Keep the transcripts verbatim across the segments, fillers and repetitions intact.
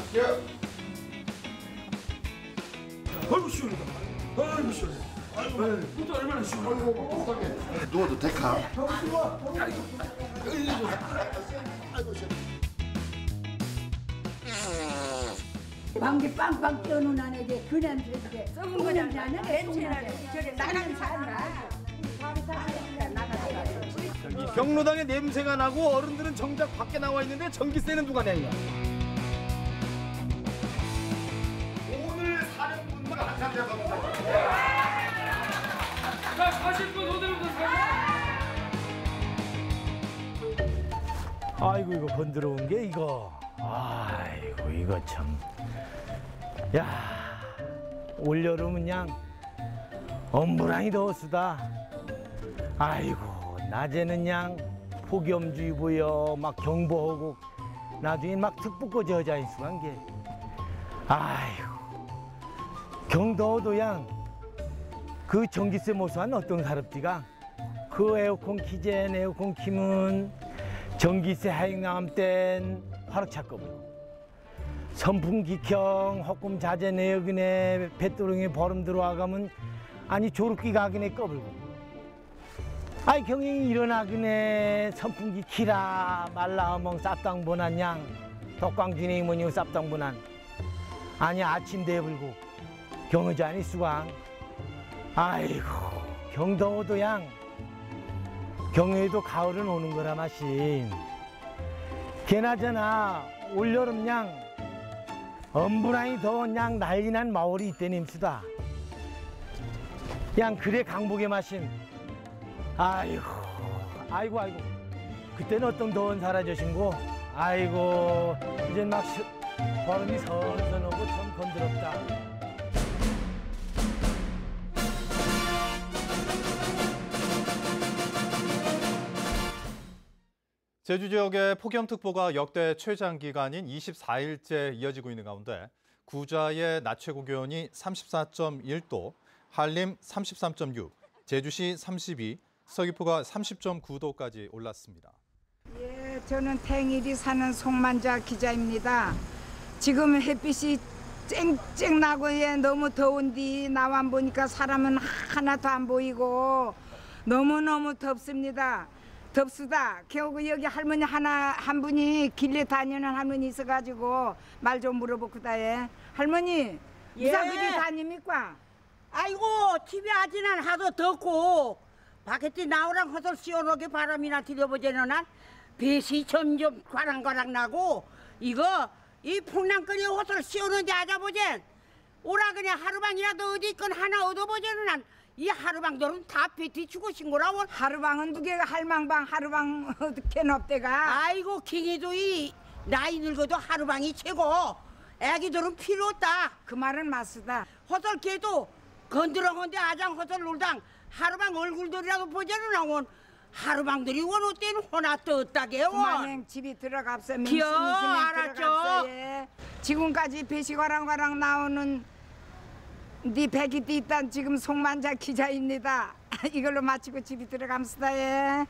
예. 아이고 시원하다. 아이고 시원해. 아이고, 또 얼마나 시원해. 아이고, 어떡해. 누워도 될까? 아이고, 아이고 시원해. 방귀 빵빵 뛰어는 안에게 그 냄새 썩은 거냥 나는 냄새나게 저기 나는 살아. 경로당에 냄새가 나고 어른들은 정작 밖에 나와 있는데 전기세는 누가 내냐? 오늘 사는 분들 한참 잡아봅니다. 자, 사실 분 손들어보세요. 아이고 이거 번들어온 게 이거. 아이고 이거 참. 야 올여름은 그냥 엄브랑이 더웠수다. 아이고 낮에는 그냥 폭염주의보여 막 경보하고 나중에 막 특보까지 여자 인수한 게. 아이고 경더워도 그냥 그 전기세 모수한 어떤 사람띠가 그 에어컨 키젠 에어컨 키면 전기세 하행함 땐 화력차 꺼버리고 선풍기경 허꿈 자재 내역이네 배도롱에 버름 들어와가면 아니 조르기 가기네 꺼불고 아이 경영이 일어나기네 선풍기 키라 말라어멍 쌉당 보난 양 덕광진행이 뭐니 쌉당 보난 아니 아침 대불고 경의자니 수강 아이고 경더워도 양 경외도 가을은 오는 거라 마신 개나저나 올여름 양 엄브라이 더운 양 난리난 마을이 이때 님수다 양 그래 강복의 마심 아이고 아이고 아이고 그때는 어떤 더운 사라져신고 아이고 이제 막 시, 바람이 선선 오고 참 건드럽다. 제주 지역의 폭염특보가 역대 최장기간인 이십사 일째 이어지고 있는 가운데 구좌의 낮 최고 기온이 삼십사 점 일 도, 한림 삼십삼 점 육, 제주시 삼십이, 서귀포가 삼십 점 구 도까지 올랐습니다. 예, 저는 탱일이 사는 송만자 기자입니다. 지금 햇빛이 쨍쨍 나고 예, 너무 더운디 나와 보니까 사람은 하나도 안 보이고 너무너무 덥습니다. 덥수다. 겨우 여기 할머니 하나 한 분이 길에 다니는 할머니 있어가지고 말 좀 물어보고다. 예. 할머니 무사 예. 그리 다닙니까? 아이고 집에 아지는 하도 덥고 밖에 나오랑 허설 시원하게 바람이나 들여보자는 한 배시 점점 과랑과랑 나고 이거 이 풍랑거리 허설 시원한데 아자보젠 오라 그냥 하루방이라도 어디 있건 하나 얻어보자는 한 이 하루방들은 다 배티 죽으신 거라고. 하루방은 두 개가 할망방 하루방 어떻게 넙대가. 아이고 킹이도 이 나이 늙어도 하루방이 최고. 애기들은 필요 없다. 그 말은 맞수다. 허설개도 건드렁건데 아장 허설 놀당 하루방 얼굴들이라도 보자는 나온 하루방들이 원호 때는 호나 떴다게요. 그만행 집이 들어갑서 기어, 민심이 알았죠? 들어갔어. 예. 지금까지 배시과랑과랑 나오는 네 백이 띠딴 지금 송만자 기자입니다. 이걸로 마치고 집이 들어갑시다. 예.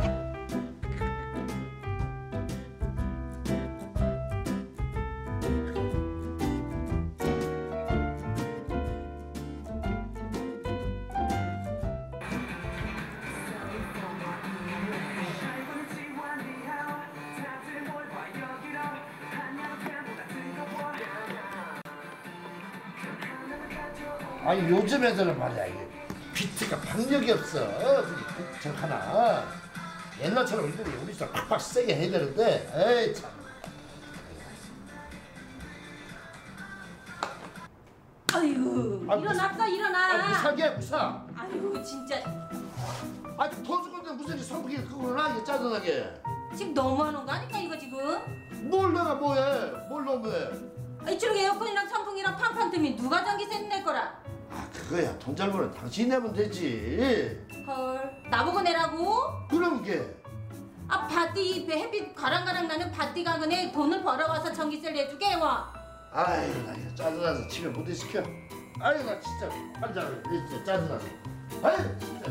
아니 요즘 애들은 말이야 이게 비트가 박력이 없어. 저 하나 옛날처럼 우리들이 우리처럼 팍팍 세게 해야 되는데 에이 참. 아이고 아, 일어났어 일어나. 아 무사게 무사. 아이고 진짜 아 더 죽었는데 무슨 선풍기 끄고 나 이게 짜증나게. 지금 너무하는 거 아니까 이거 지금. 뭘 내가 뭐해? 뭘 너무해? 이쪽 에어컨이랑 선풍기랑 팡팡 뜨면 누가 전기세 낼 거라. 아 그거야 돈 잘 버는 당신이 내면 되지. 헐 나보고 내라고? 그럼 게. 아 밭이 햇빛 가랑가랑 나는 밭이 가근에 돈을 벌어와서 전기세를 내주게 와. 아이 나 이거 짜증나서 집에 못 시켜. 아이 나 진짜 환장을 진짜 짜증나서. 아이 진짜.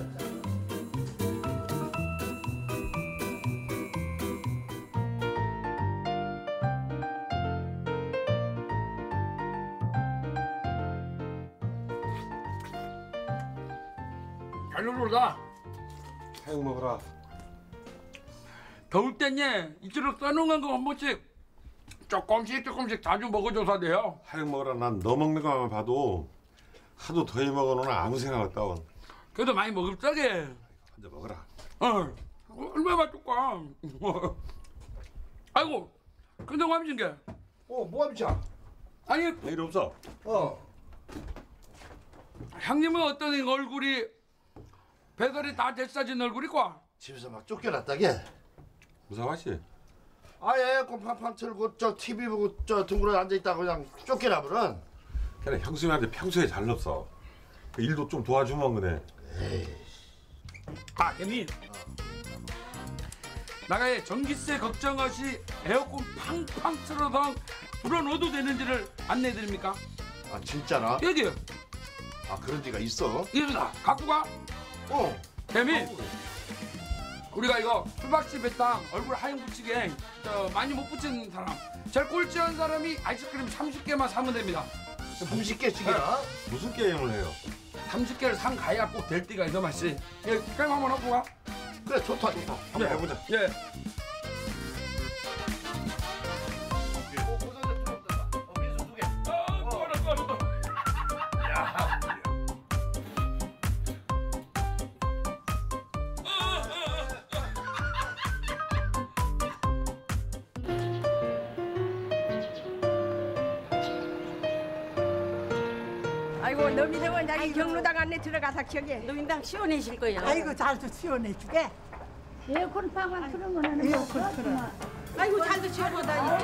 잘 놀다. 하영 먹어라. 더울 땐예 이처럼 써놓은 거 한 번씩 조금씩 조금씩 자주 먹어줘서 돼요. 하영 먹어라. 난 너 먹는 거만 봐도 하도 더위 먹어놓으면 아무 생각 없다. 그래도 많이 먹을 적에. 혼자 먹어라. 어, 얼마나 줄까? 아이고, 근데 감진 게. 어, 뭐합니까? 아니, 일 없어. 어. 형님은 어떤 얼굴이 배달이 다 됐어진 얼굴이고? 집에서 막 쫓겨났다게. 무사하시? 아예 에어컨 팡팡 틀고 저 티비 보고 저 둥그러 앉아있다가 그냥 쫓겨나버린. 그래 형수님한테 평소에 잘 없어. 그 일도 좀 도와주면 그래. 아, 형님. 나가에 전기세 걱정 없이 에어컨 팡팡 틀어서 불어넣어도 되는지를 안내해드립니까? 아 진짜나? 여기요. 아 그런 데가 있어? 이거다. 갖고 가. 어. 대미. 우리가 이거 수박씨 배땅 얼굴 하얀 붙이게 저 많이 못 붙이는 사람, 제일 꼴찌한 사람이 아이스크림 삼십 개만 사면 됩니다. 삼십 개씩이나? 무슨 게임을 해요? 삼십 개를 산 가야 꼭 될 때가 있어 맛이. 예, 게임 한번 하고 가. 그래 좋다 좋다. 한번 해보자. 예. 아이고 너미대원 자기 경로당 안에 들어가서 저기 노인당 시원해질 거예요. 아이고 잘도 시원해주게 에어컨 방만 틀으면 에어컨 틀어 아이고 잘도 시원하다.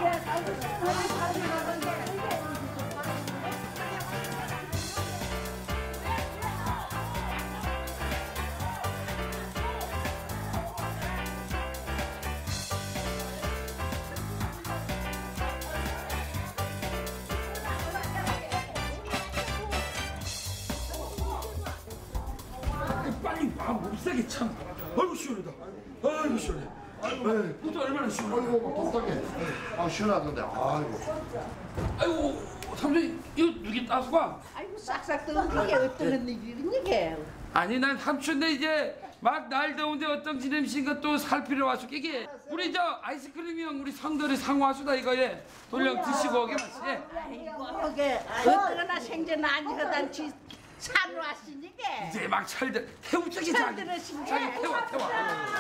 빨리 와, 못사게 참. 아이고 시원하다. 아이고 시원해. 아이고, 또 얼마나 시원해. 아이고 독하게. 아 시원하던데. 아이고. 아이고, 삼촌 이거 누기 따서 가? 아이고 싹싹 뜨는 게 어떤 일이니 이게 아니 난 삼촌네 이제 막 날 더운데 어떤 지냄신가 또 살피러 와서 이게 우리 저 아이스크림이랑 우리 성들이 상화수다 이거에 돌려 드시고 오게 맛이. 그게 어떠나 생전 아니거든 지 산으로 왔으니까 이제 막 철들 태우자기 자기 철들은 신게. 자기 태워 태워.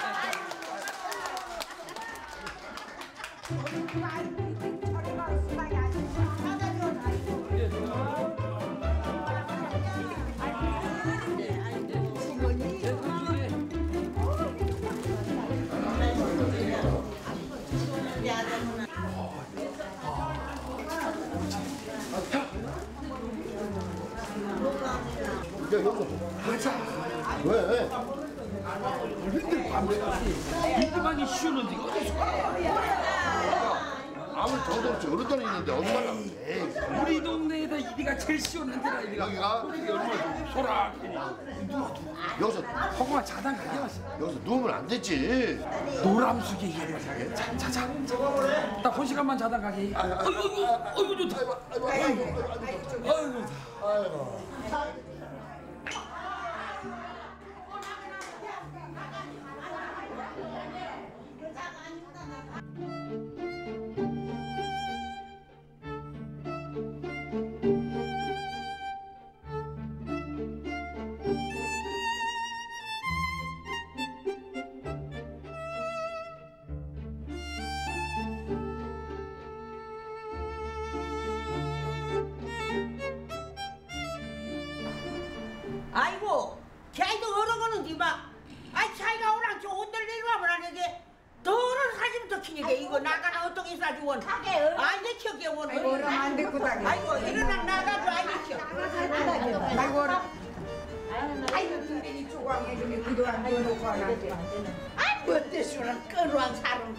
야 여기서 가자. 왜? 이만이 시원한데 이거 어디서 아무리 더도 없지 어른들이 있는데 얼마나 해. 우리 동네에다 이리가 제일 시원한 데라 이리가. 여기가? 이게 얼마나 소라끼리. 여기서 허구만 자단 가게 마시. 여기서 누우면 안 되지. 노람수게 이해를 자게. 자자자. 나 한 시간만 자단 가게. 아이고 아이고 아이고 좋다. 아이고 아이고 아이고. 아이고, 걔도 얼어가는 디마. 아이 차이가 오랑 저 옷들 내려와 보라 이게 더러운 사진부터 키니까 이거 나가나 어떻게 사주원? 아이 내 켜게 원. 아이고 얼음 안 데리고 다녀 아이고 일어나 나가줘 아이 내 켜. 아이고 얼음 아이고 근데 조광에 그게 그동안 넣어놓고 하나 아이고 어때서는 끈왕 사람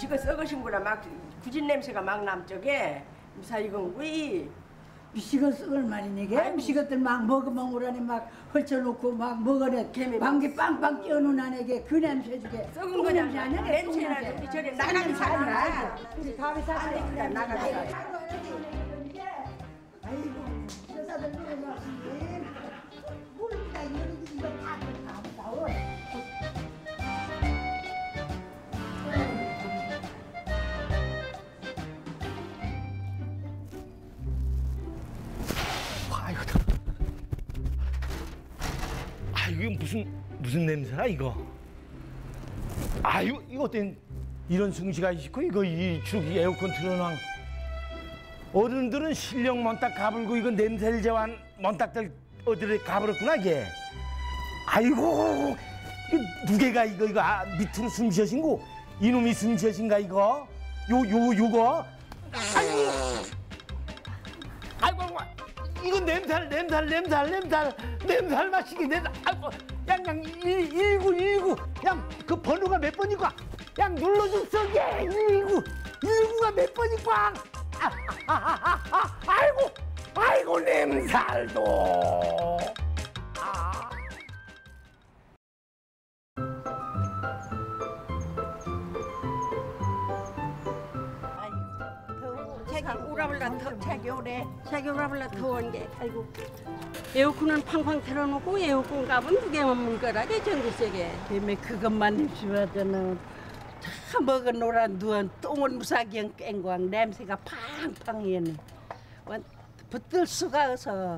음식을 썩으신 거라 막 구진 냄새가 막 남쪽에 무사 이건 왜 음식은 썩을 말이니 게 음식들 막 먹으면 오라니 막 헐쳐놓고 막 먹어내 방귀 빵빵 끼어놓은 안에게 그 냄새 주게 썩은 거냐 냄새 아니야? 냄새나 좀 저리 나가기 살아 우리 다음에 살아 나가기 살아 아이고 여자들 놀러 물이다 이거 다 나와. 아이고, 아 이게 무슨 무슨 냄새야 이거? 아유 이거 어떤 이런 승시가 있고 이거 이축 에어컨 틀어놔. 어른들은 실력 먼딱 가불고 이거 냄새를 제한 먼딱들 어디를 가버렸구나 이게. 아이고 이거 무게가 이거 이거 아, 밑으로 숨 쉬어신고 이놈이 숨 쉬어신가 이거? 요 요 요거? 아이고 아이고 이거 냄살 냄살 냄살 냄살 냄살 마시게 냄살 아이고 양양 일구 일구 양 그 번호가 몇 번이고 양 눌러줬어 예 일구 일구가 몇 번이고 아, 아, 아, 아, 아, 아이고 아이고 냄살도 아. 자기 오라블라 더 자기 오래 자기 오라블라 더운 게 아이고 에어컨은 팡팡 틀어놓고 에어컨 값은 두 개만 물거라게 전기세게 때문에 그것만 입수하더는 다 먹어놓으라 누운 똥은 무사기형 깽광 냄새가 팡팡이네 완 붙들 수가 없어.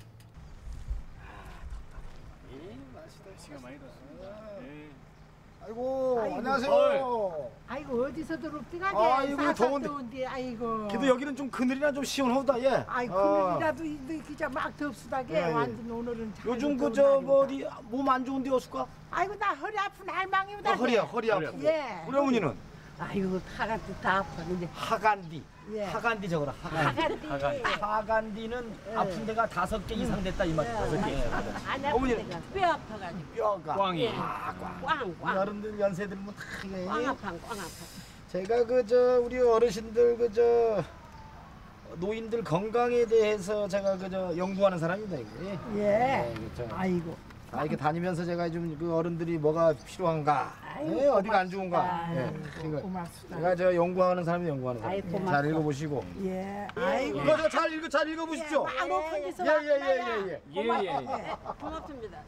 아이고, 아이고 안녕하세요. 아이고 어디서들 옵디가게 아이고 더운데. 더운데 아이고. 그래도 여기는 좀 그늘이나 좀 시원하다 예. 아이 어. 그늘이라도 이 기자 막 덥수다게 예, 예. 완전 오늘은 잘 요즘 더운 그저 뭐 날이다. 어디 몸 안 좋은 데 없을까? 아이고 나 허리 아픈 할망이다. 아, 허리야 허리 아프고. 예. 우리 어머니는 아이고 하간디 다 아프는데 하간디. 예. 하간디 적어라. 하간디. 하간디. 하간디는 아픈 데가 다섯 개 이상 됐다 이 말. 다섯 개. 안 어머니는 아픈 데가 뼈 아파가지고 뼈가. 꽝이. 예. 아, 꽝. 꽝. 어른들 연세 들면 다 이게. 꽝 아파 꽝 아파. 제가 그저 우리 어르신들 그저 노인들 건강에 대해서 제가 그저 연구하는 사람입니다 이게. 예. 네, 그렇죠. 아이고. 아, 이렇게 다니면서 제가 좀 그 어른들이 뭐가 필요한가, 예, 어디가 안 좋은가, 예, 이거 고맙습니다. 제가 저 연구하는 사람이 연구하는 사람. 아이고, 잘 고맙다. 읽어보시고. 예. 아이고. 이거 저 잘 읽어 잘 읽어보십시오. 막 높은 데서 예예예예 예. 예, 고맙습니다.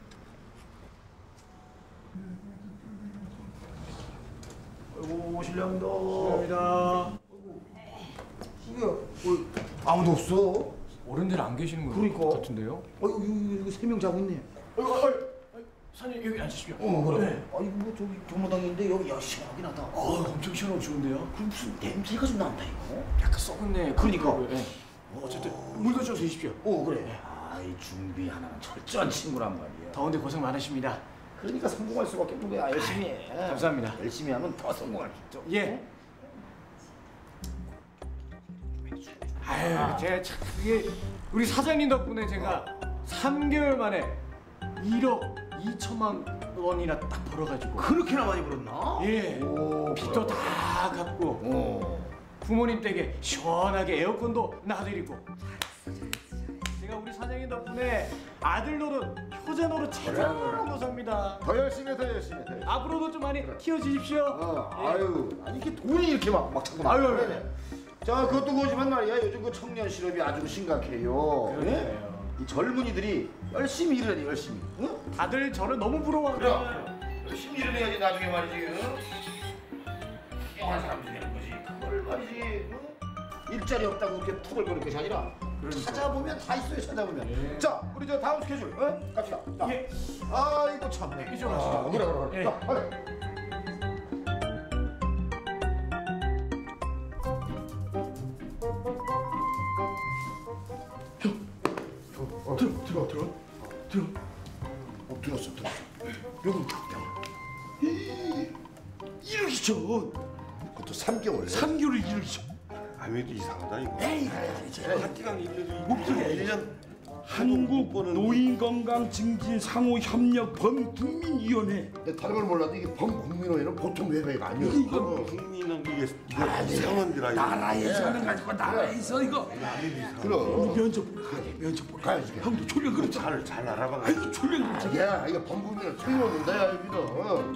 아이고 신령도. 실례합니다. 이거 어, 아무도 없어. 어른들 안 계시는 것 그러니까. 같은데요? 어 이거 이거 세 명 자고 있네. 어이구, 어이, 어이, 사장님 여기 앉으십시오. 어 그래. 네. 아 이거 뭐 저기 경로당인데 여기 야 시원하긴 하다. 어, 엄청 시원하고 좋은데요? 그럼 무슨 냄새가 좀 난다 이거. 약간 썩은네. 그러니까. 네. 어쨌든 물 가져와서 드십시오. 어 그래. 아이 준비 하나는 철저한 친구란 말이야. 더운데 고생 많으십니다. 그러니까 성공할 수밖에 없는 거야. 열심히 해. 감사합니다. 열심히 하면 더 성공할 수 있죠. 예. 아유, 제가 참 이게 우리 사장님 덕분에 제가 삼 개월 만에 일억 이천만 원이나 딱 벌어가지고. 그렇게나 많이 벌었나? 예. 오, 빚도 다 갚고 오. 부모님 댁에 시원하게 에어컨도 놔드리고. 제가 우리 사장님 덕분에 아들 노릇, 효자 노릇 제대로 삽니다. 더 열심히 해, 더 열심히 해. 더 열심히 해. 앞으로도 좀 많이 키워주십시오. 어, 예. 아유, 아니 이렇게 돈이 이렇게 막, 막 차고 아유, 나와. 아유. 자, 그것도 그거지만 말이야. 요즘 그 청년 실업이 아주 심각해요. 예? 그러네요. 이 젊은이들이 열심히 일해야 돼, 열심히. 응? 다들 저를 너무 부러워합니다. 열심히 일을 해야지 나중에 말이지. 응? 영한 사람들이 되는 거지. 그걸 말이지. 응? 일자리 없다고 그렇게 투덜거릴 것이 아니라 그러니까. 찾아보면 다 있어요, 찾아보면. 예. 자, 우리 저 다음 스케줄, 응? 갑시다. 자. 예. 아이고 참. 이쪽으로 가시죠. 아, 그래, 그래, 그래. 예. 자, 가자. 어, 들어, 들어, 들어, 들어. 어, 들었어, 들었어. 여기 일억이 전. 그것도 삼 개월. 삼 개월 일억이 전. 아무래도 이상하다 이거. 에이, 밭디가 일 년이 목소리 일 년 한국 노인건강증진상호협력 범국민위원회. 다른 걸 몰라도 이게 범국민회는 보통 회의가 아니에요. 이거 국민은 이게 상원들아. 나라에서 하는 거 아니고 나라에서 이거. 그럼. 면접 보러 가게. 면접 보러 가야지. 형도 졸려 그렇죠. 잘, 잘 알아봐. 아이고 졸려 그렇죠. 야, 이거 범국민을 틀림없는 내가 믿어.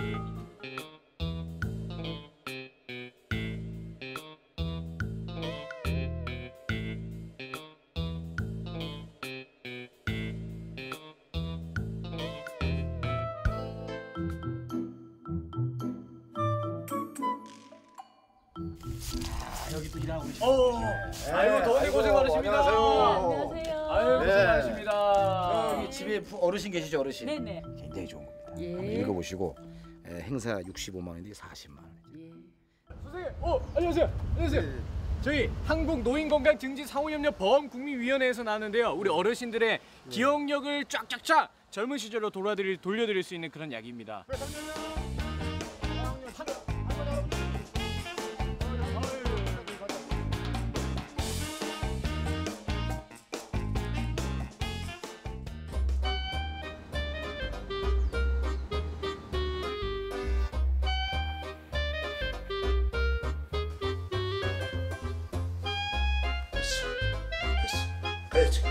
여기 또 일하고 계시네. 어, 아이고 더운데 고생 많으십니다. 안녕하세요. 아유 고생 네. 많으십니다. 여기 집에 어르신 계시죠, 어르신? 네네. 굉장히 좋은 겁니다. 예. 한번 읽어보시고 에, 행사 육십오만 원인데 사십만 원. 선생님, 어 안녕하세요. 안녕하세요. 저희 한국노인건강증진상호협력 범국민위원회에서 나왔는데요. 우리 어르신들의 기억력을 쫙쫙쫙 젊은 시절로 돌아드릴 돌려드릴 수 있는 그런 약입니다. 그렇지.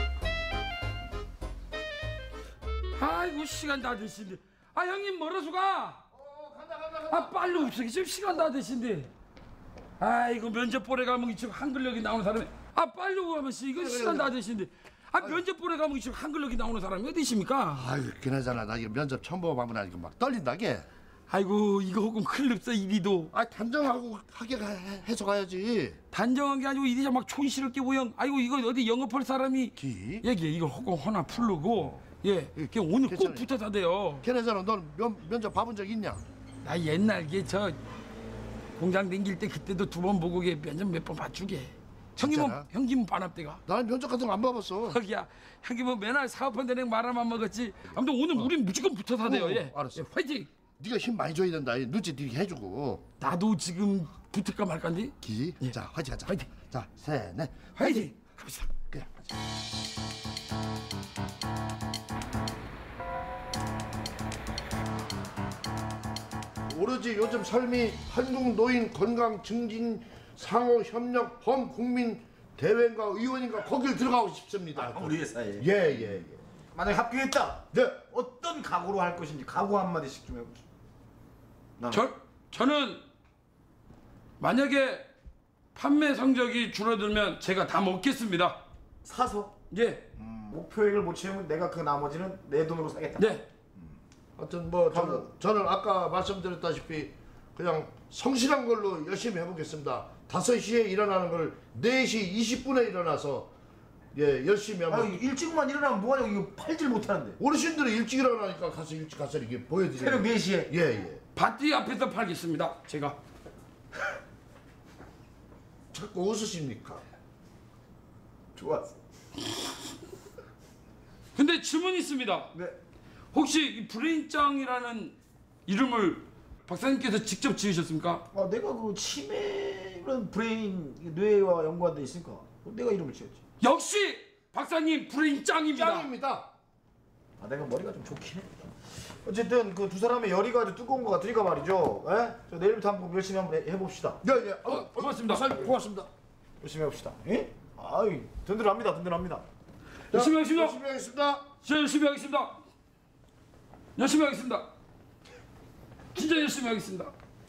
아이고 시간 다 되신데. 아 형님 멀어서 가. 아 빨리 옵시기 지금 시간 다 되신데. 아이고 면접 보러 가면 지금 한글력이 나오는 사람이. 아 빨리 오면서 이거 시간 다 되신데. 아 면접 보러 가면 지금 한글력이 나오는 사람이 어디 있습니까? 아유, 그나저나 나 이거 면접 처음 보면 나 이거 막 떨린다게. 아이고 이거 혹은 큰일 없어 이리도. 아 단정하고 하게 가- 해서 가야지. 단정한 게 아니고 이리자 막 촌스럽게 보영. 아이고 이거 어디 영업할 사람이 기? 얘기 이거 혹은 하나 풀르고 예 그냥 오늘 꼭 괜찮아요. 붙어 사대요. 걔네잖아. 넌 면, 면접 봐본 적 있냐? 나 옛날 게저 공장 댕길 때 그때도 두 번 보고 게 면접 몇 번 봐주게. 형님은 진짜나? 형님은 반합대가. 나는 면접 같은 거 안 봐봤어. 거기야 형님은 맨날 사업한 데는 말아만 먹었지. 아무튼 오늘 우린 무조건 붙어 사대요. 어, 예. 알았어. 예, 화이팅. 네가 힘 많이 줘야 된다. 눈치 띄게 해주고. 나도 지금 붙을까 말까인데. 기? 자, 화이팅 하자. 화이팅. 자, 셋, 넷. 화이팅. 갑시다. 그래. 하자. 오로지 요즘 삶이 한국 노인 건강 증진 상호 협력 범국민 대회인가 의원인가 거길 들어가고 싶습니다. 우리 회사에. 예, 예, 예. 만약 합격했다. 네. 어떤 각오로 할 것인지 각오 한 마디씩 좀 해보시죠. 나는. 저 저는 만약에 판매 성적이 줄어들면 제가 다 먹겠습니다. 사서. 예. 음, 목표액을 못 채우면 내가 그 나머지는 내 돈으로 사겠다. 네. 하여튼 뭐 저는, 저는 아까 말씀드렸다시피 그냥 성실한 걸로 열심히 해보겠습니다. 다섯 시에 일어나는 걸 네 시 이십 분에 일어나서 예 열심히 한번. 아, 일찍만 일어나면 뭐하냐고 이거 팔질 못하는데. 어르신들은 일찍 일어나니까 가서 일찍 가서 이렇게 보여드리고. 새벽 네 시에. 예, 예. 밭뒤 앞에서 팔겠습니다. 제가. 자꾸 웃으십니까? 좋았어. 근데 질문이 있습니다. 네. 혹시 이 브레인짱이라는 이름을 박사님께서 직접 지으셨습니까? 아, 내가 그 치매 이런 브레인 뇌와 연관돼 있으니까 내가 이름을 지었지. 역시 박사님 브레인짱입니다. 짱입니다. 아, 내가 머리가 좀 좋긴 해. 어쨌든 그 두 사람의 열의가 아주 뜨거운 것 같으니까 말이죠. 에? 저 내일부터 한번 열심히 한번 해, 해봅시다. 예, 예. 어, 어, 고맙습니다. 박사님 고맙습니다. 열심히 해봅시다. 예? 아이, 든든합니다, 든든합니다. 열심히 하겠습니다. 열심히 하겠습니다. 진짜 열심히 하겠습니다. 열심히 하겠습니다. 진짜 열심히 하겠습니다.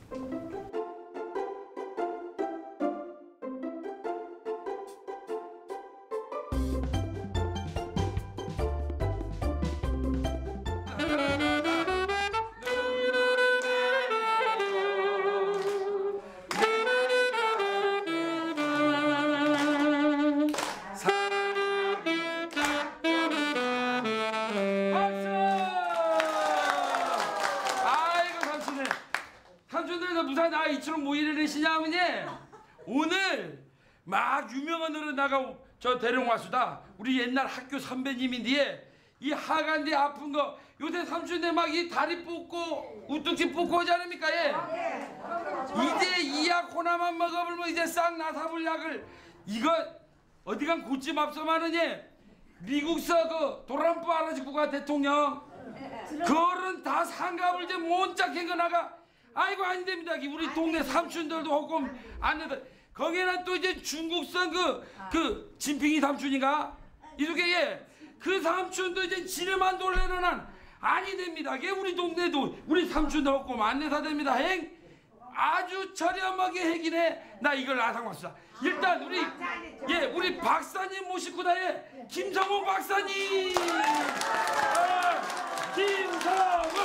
무사 이처럼 뭐 이래 내시냐 하면요 오늘 막 유명한 어른 나가 저 대령화수다 우리 옛날 학교 선배님인데 이 하간대 아픈 거 요새 삼촌네 막 이 다리 뽑고 우뚝지 뽑고 하지 않습니까 예? 이제 이 약 하나만 먹어보면 이제 싹 나사볼 약을 이거 어디간 고집 앞서마는 예 미국서 그 도란프 아라지 국가 대통령 그런 다 상갑을 이제 몬짝한 거 나가 아이고 안 됩니다. 우리 동네 삼촌들도 조금 안 된다. 거기는 또 이제 중국산 그 그 진핑이 삼촌인가 이렇게 예. 그 삼촌도 이제 지네만 돌래는 한 아니 됩니다. 이게 우리 동네도 우리 삼촌도 없고 안내사 됩니다. 행 아주 저렴하게 해기네. 나 이걸 아상왔어. 일단 우리 예 우리 박사님 모시고 다해 김성호 박사님. 아, 김성호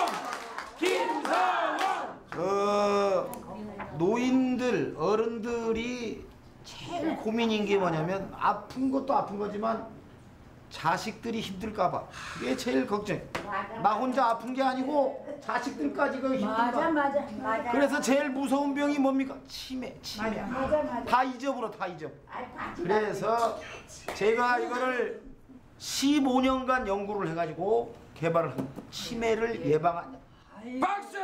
김성호. 어 노인들 어른들이 제일 고민인 게 뭐냐면 아픈 것도 아픈 거지만 자식들이 힘들까봐 이게 제일 걱정. 나 혼자 아픈 게 아니고 자식들까지 그 힘들까. 맞아 맞아 맞아. 그래서 제일 무서운 병이 뭡니까? 치매, 치매. 맞아, 맞아, 맞아. 다 잊어버려, 다 잊어. 그래서 제가 이거를 십오 년간 연구를 해가지고 개발을 한 치매를 예방한. 박수!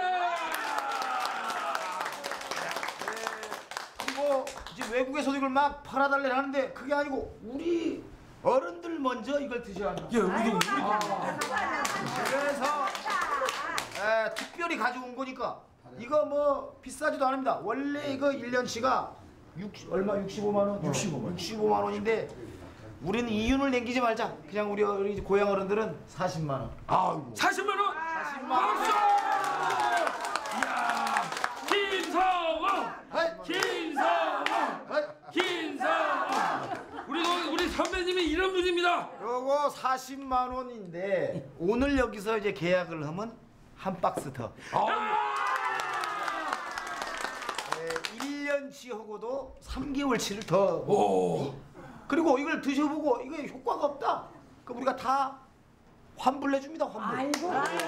그리고 이제 외국에서도 이걸 막 팔아달래 하는데 그게 아니고 우리 어른들 먼저 이걸 드셔야 한다. 예, 우리도 우리. 그래서 에, 특별히 가져온 거니까 이거 뭐 비싸지도 않습니다. 원래 이거 일 년치가 육십, 얼마 육십오만 원? 육십오만 원. 육십오만 원인데 우리는 이윤을 남기지 말자. 그냥 우리, 우리 고향 어른들은 사십만 원. 아이고. 사십만 원? 사십만 원. 박수! 이야, 김성호! 김성호! 김성호! 우리 우리 선배님이 이런 분입니다. 요거 사십만 원인데 오늘 여기서 이제 계약을 하면 한 박스 더. 네, 일 년치 하고도 삼 개월치를 더. 오. 그리고 이걸 드셔보고 이게 효과가 없다. 그럼 우리가 다 환불해 줍니다. 환불. 아이고.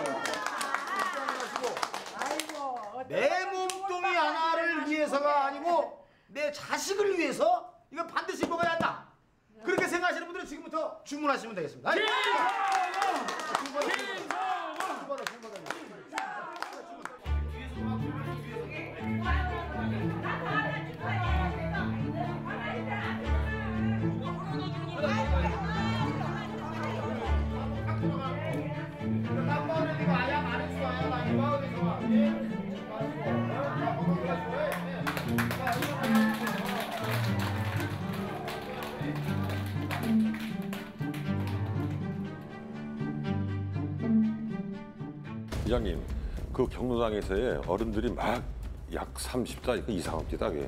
아이고. 내 몸뚱이 하나를 위해서가 아니고 내 자식을 위해서 이거 반드시 먹어야 한다. 그렇게 생각하시는 분들은 지금부터 주문하시면 되겠습니다. 아이고. 이장님, 그 경로당에서의 어른들이 막 약 삼십 다 이거 이상합니다. 그게.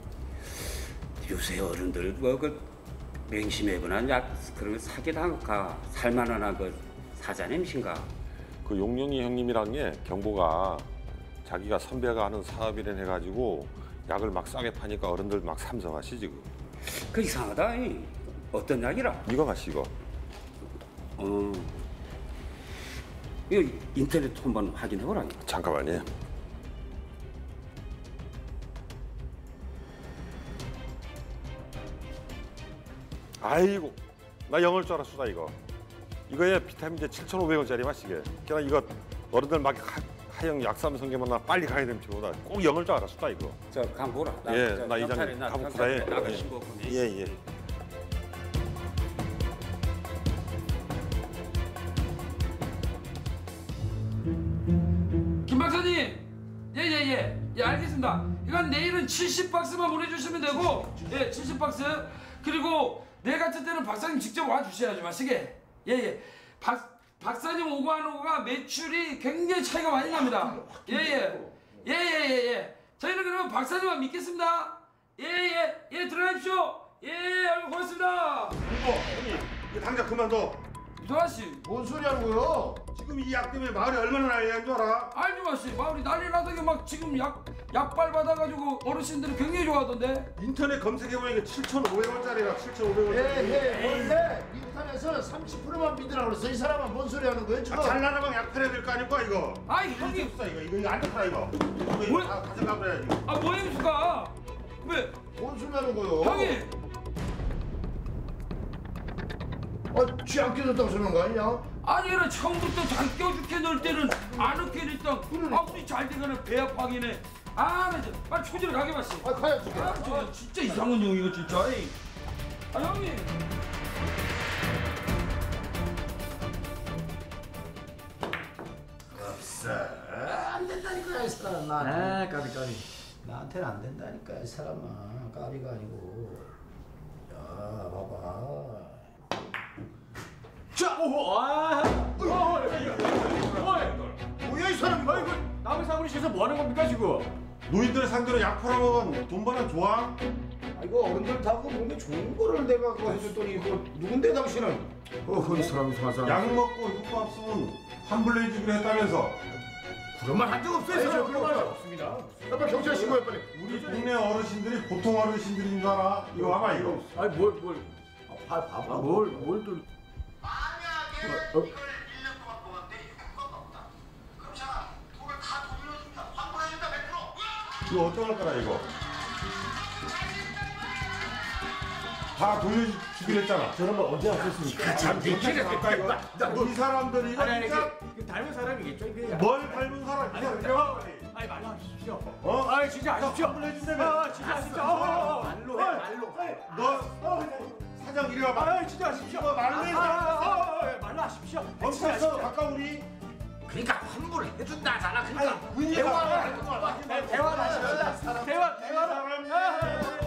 요새 어른들 뭐그 맹심해보나 약 그런 거 사기당할까 살만하나 그 사자냄신가. 그 용영이 형님이란 게 경보가 자기가 선배가 하는 사업이란 해가지고 약을 막 싸게 파니까 어른들 막 삼성하시지 그. 그 이상하다. 이. 어떤 약이라? 이거 마시 이거. 어. 이거 인터넷 한번 확인해보라. 잠깐만요. 아이고, 나 영어일 줄 알았어, 이거. 이거에 비타민제 칠천오백 원짜리 마시게. 그냥 이거 어른들 막 하, 하영 약삼 성게만 나 빨리 가야 되는 피보다 꼭 영어일 줄 알았어, 이거. 저 간 보라. 나, 예, 저, 나 이장님 가보고 다해. 예, 예. 김 박사님, 예예예, 예, 예. 예, 알겠습니다. 이건 내일은 칠십 박스만 보내주시면 되고, 예, 칠십 박스. 그리고 내일 같은 때는 박사님 직접 와주셔야죠, 마시게. 예예. 박 박사님 오고 안 오고가 매출이 굉장히 차이가 많이 납니다. 예예, 예예예 예, 예. 저희는 그러면 박사님만 믿겠습니다. 예예, 예, 예, 들어가십시오. 예, 아이고 고맙습니다. 이거 형님, 이거 당장 그만둬. 이동환 씨, 뭔 소리 하는 거요? 지금 이 약 때문에 마을이 얼마나 난리 난 줄 알아? 알죠, 씨. 마을이 난리 나서 막 지금 약 약발 받아가지고 어르신들이 굉장히 좋아하던데. 인터넷 검색해보니까 칠천오백 원짜리라 칠천오백 원짜리. 예, 예, 원래 인터넷은 삼십 퍼센트만 믿으라고 그랬어. 이 사람은 뭔 소리 하는 거예요, 지금? 아, 잘 나가면 약 팔아야 될 거 아닐까 이거? 아이 형님, 없어 이거 이거 안 좋다 이거. 이거 이거 다 가져가 버려야지. 아 뭐예요, 수가? 왜? 뭔 소리 하는 거요? 형님, 아, 쥐안 껴줬다고 소리하는 거 아니냐? 아니 얘는 처음부터 잘 껴줄게 넣을 때는 안 웃게 됐다. 아 우리 잘 되가는 배 아파기네. 아, 나 진짜 빨리 초지를 가게 봤어. 아, 가야 지 아, 저 진짜 이상한 형 이거 진짜. 에이. 아 형님. 있어 나. 아 까비 까비. 나한테는 안 된다니까 이 사람아. 까비가 아니고. 야 봐봐. 자, 오, 아, 뭐야 이 사람이? 아이고, 남의 사고를 쳐서 뭐 하는 겁니까 지금? 노인들 상대로 약 팔아먹은 돈 버는 조항? 아이고 어른들 다 그거 몸에 좋은 거를 내가 그거 해줬더니 이거 누군데 당신은? 어허 이 사람 사사. 약 먹고 효과 없으면 환불해주기로 했다면서. 그런 말 한 적 없어요. 이 사람 그런 말 없습니다. 빨리 경찰 신고해 빨리. 우리 동네 어르신들이 보통 어르신들인 줄 알아? 이거 봐봐 이거. 아니 뭘 뭘? 봐 봐봐. 뭘뭘 또? 어? 이거 어떡할 거라 이거. 다 돌려주기로 했잖아. 저런 말 언제 하셨습니까? 참 미치겠다 이거. 이 사람들이 이거 아니 아니 진짜 그 닮은 사람이겠죠 이게. 뭘 닮은 사람이야? 이거. 아니 말로 하십시오. 어? 아 진짜 하십시오. 환불해준다며. 아 진짜 하십시오. 어, 말로 해 말로. 너 사장 이리 와봐. 아 진짜 하십시오. 말로 해. 아, 아, 아, 말로 하십시오. 멈춰서 가까우니. 그러니까 환불 해준다잖아. 그러니까 대화를 대화를 대화를 하십시다. 대화 대화를.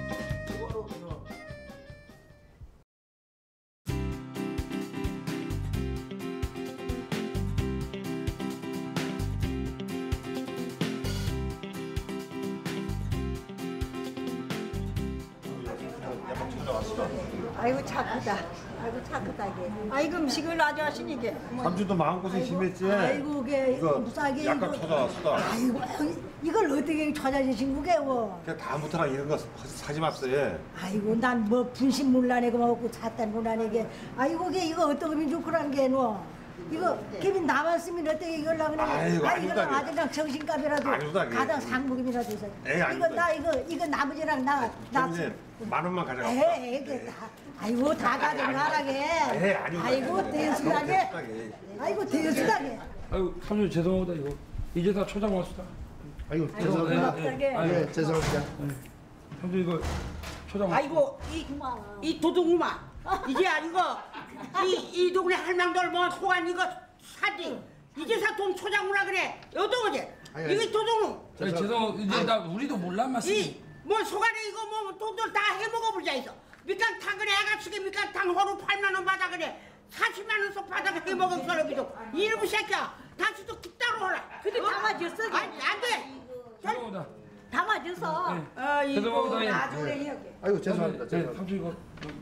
아이고 착하다. 아이고 착하다 이게. 아이고 음식을 아주 하시니 이게. 삼촌도 마음고생 심했지? 아이고 그게 이거 무사하게 약간 이거- 찾아왔어. 아이고 이걸 어떻게 찾아주신 거게요? 그냥 다음부터나 이런 거 사지 맙세. 아이고 난 뭐 분신문란에 그만 없고 사단문란에게. 아이고 그게 이거 어떻게 좋구란 게 너. 이거 걔는 남았으면 어떻게 이걸라 그래? 아이고, 아 아닙니다, 이거랑 아들랑 정신값이라도 아닙니다, 그게. 가당 상무금이라도 있어. 에이, 이거 아닙니다. 나 이거 이거 나머지랑 나나 이제 만 원만 가져가. 에이 이게 다 아이고 다 가져가라게. 에이, 아닙니다. 아이고 대수하게. 아이고 대수하게. 아유 삼촌 죄송합니다 이거 이제 다 초장 왔수다. 아이고 아이고, 죄송합니다. 고맙다게. 아유, 예 죄송합니다. 삼촌 이거 초장 왔어. 아이고 이, 이 도둑놈아 이게 아니고 이, 이 동네 할망들 뭐 소관 이거 사지 이제서 돈 초장구나 그래 여동어제 아니, 이거 도둑놈 저희 죄송 이제 나 우리도 몰라 맛이. 이뭐 소관에 이거 뭐 돈들 다 해먹어보자 해서 밑간 탕 그래 아가씨게 밑간 탕 호루 팔만 원 받아 그래 사십만 원 서 받아 해먹은 사람이도 이놈의 새끼야 다시 또 깃따로 하라 근데 담아줬어. 아니 안돼 죄송합니다. 담아줘서. 네. 아이고 죄송합니다, 예. 나중에 해야게. 아이고 죄송합니다. 네, 죄송합니다. 삼촌 이거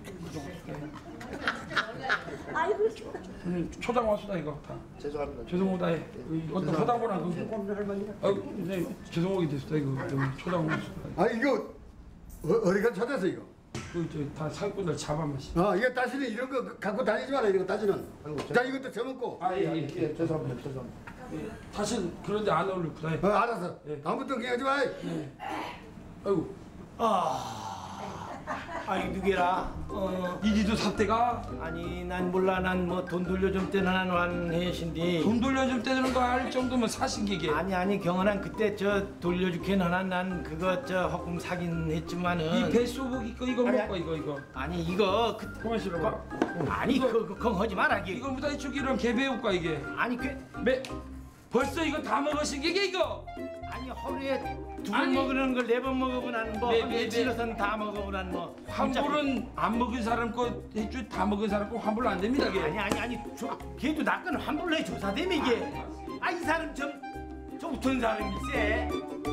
아이고 삼촌 초장 왔수다 이거 다. 죄송합니다. 죄송합니다. 예. 어떤 허당보나 그. 아유 네 죄송하게 됐다 이거 여기 초장 왔수다. 아 이거 어, 어디가 찾았어 이거? 그저다 사기꾼들 잡아마시. 아 이게 다시는 이런 거 갖고 다니지 마라 이런 거 다시는. 자 이것도 저먹고. 아예 예. 예 죄송합니다. 죄송합니다. 예. 다시 그런데 안 어울리구나. 어 알았어. 예. 다음부터 그냥 하지 마. 아이고 아이 누구라? 어 이리도 삽대가. 아니 난 몰라 난 뭐 돈 돌려줄 때는 한 해신디. 돈 돌려줄 때는 거 알 정도면 사신기게. 아니 아니 경은한 그때 저 돌려주기는 한난 그거 저 허금 사긴 했지만은 이 뱃소복 이거 이거 아니, 먹고 이거 이거. 아니 이거 그 그만 실어봐. 아니 그거 그거 하지 마라 이게. 이거 무다이 축이랑 개배울까 이게. 아니 그 매 벌써 이거 다 먹으신 게 이거. 아니 하루에 두 번 아니. 먹으는 걸 네 번 먹어보난 뭐 네, 네, 네. 며칠에선 다 먹어보난 뭐 환불은 안 먹은 사람 거 해주 다 먹은 사람 거 환불 안 됩니다 이게. 아니 아니 아니 저 걔도 나건 환불로 해 조사되면 이게 아 이 사람 좀좀 웃던 사람일세.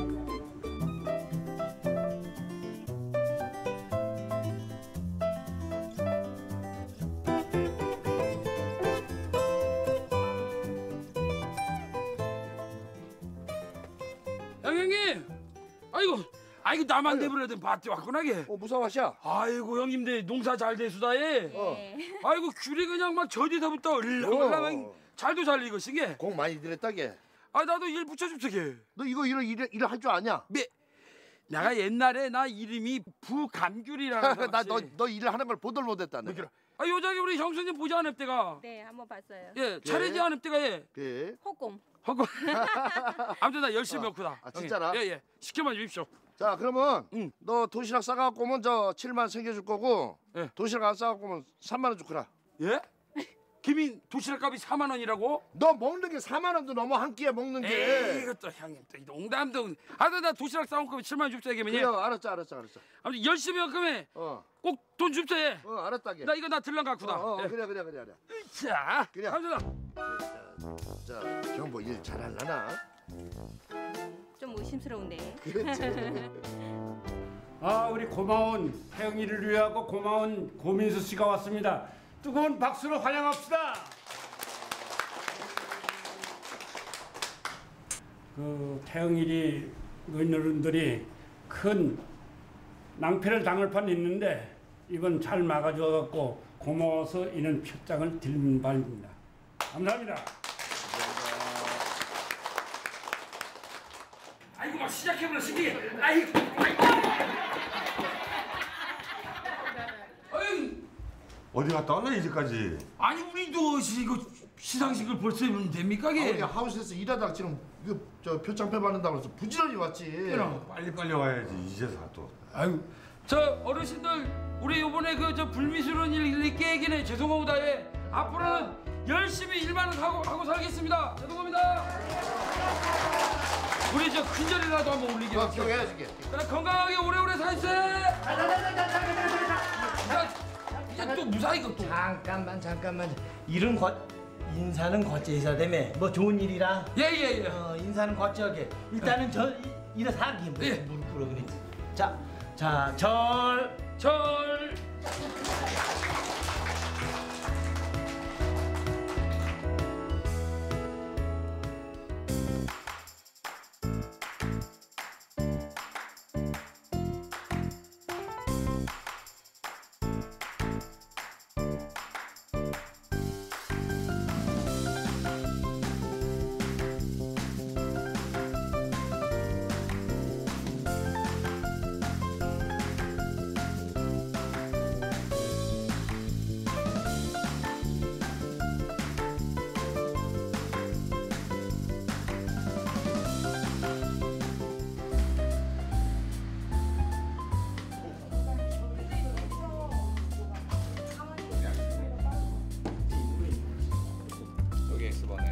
양형님, 아이고, 아이고 나만 내버려둔 밭에 왔구나 게. 어 무슨 맛이야? 아이고 형님들 농사 잘 되수다에. 어. 아이고 귤이 그냥 막 저디서부터 얼렁얼렁 잘도 잘 익으신 게. 공 많이 들였다게. 아 나도 일 붙여줍세게. 너 이거 일을 일을 일을 할 줄 아냐? 매, 내가 옛날에 나 이름이 부감귤이라는. 나너 너 일을 하는 걸 보들 못했다. 너. 아 요장에 우리 형수님 보지 않을 때가. 네, 한번 봤어요. 예, 차례지 않을 때가 예. 예. 호꼼. 하고. 아무튼 나 열심히 먹구다. 아 진짜라? 예예. 시켜만 주십시오. 자 그러면 너 도시락 싸갖고 오면 저 칠만 챙겨줄 거고 예. 도시락 안 싸갖고 오면 삼만 원 줄 거라. 예? 김인 도시락값이 사만 원이라고? 너 먹는 게 사만 원도 넘어 한 끼에 먹는 게. 에이, 이것도 형님 또 농담도. 아나 나 도시락 싸온 거면 칠만 원 줍자 이게면요. 그래, 알았어, 알았어, 알았어. 아무튼 열심히 할 거면 어. 꼭 돈 줍자 해. 어, 알았다게. 나 이거 나 들랑 갖고다. 어, 어, 예. 그래, 그래, 그래, 그래. 자, 그래. 감사합니다. 자, 경보 일 잘하려나? 좀 의심스러운데. 아, 우리 고마운 태영이를 위하고 고마운 고민수 씨가 왔습니다. 뜨거운 박수로 환영합시다. 그 태영이리 노인어른들이 큰 낭패를 당할 판 있는데 이번 잘 막아줘갖고 고마워서 이는 표장을 드리는 바입니다. 감사합니다. 아이고 막 시작해버려 시키게. 아이고. 아이고. 어디 갔다 왔나 이제까지? 아니 우리도 시, 이거 시상식을 벌써 하면 됩니까 이게? 아, 우리 하우스에서 일하다가 지금 그 저 표창패 받는다고 해서 부지런히 왔지. 그럼. 빨리 빨리 와야지 이제서 또. 아유, 저 어르신들 우리 이번에 그 저 불미스러운 일 깨기네 죄송합니다. 예. 앞으로는 열심히 일만 하고 하고 살겠습니다. 죄송합니다. 우리 저 큰절이라도 한번 올리게. 어, 기억해야지. 그래 건강하게 오래오래 사세요. 이제 또 무사히 또. 잠깐만 잠깐만. 일은 거 인사는 거제이사되매 뭐 좋은 일이라. 예예 예. 어, 인사는 거제하게. 일단은 저 이- 일어서기 뭐 예. 무릎 꿇어 그래. 자, 자, 절, 절. 여기 X번에.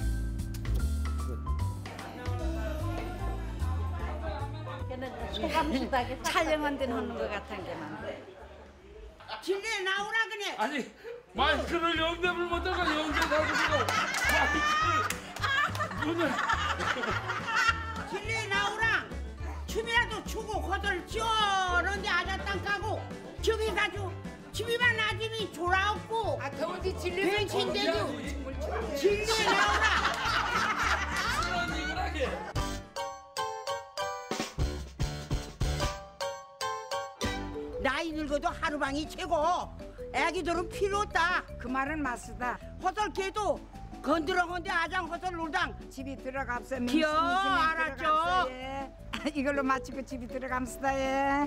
소감수다게 촬영한 데는 하는 것 같은 게만. 진리에 나오라 그래. 아니 마이크를 영접을 못하고 영접하고 마이크를 문을. 진리에 나오라. 춤이라도 추고 거들 지어런데 아자 땅 까고 저기 가지고 집이만 나지니 졸아없고. 아 더운지 진리 변신되고 진리에 나오라. 나이 늙어도 하루방이 최고. 애기들은 필요 없다. 그 말은 맞수다. 허설개도 건드려 건데 아장 허설 놀당. 집이 들어갑서 기어 알았죠. 예. 이걸로 마치고 집이 들어갑시다. 예.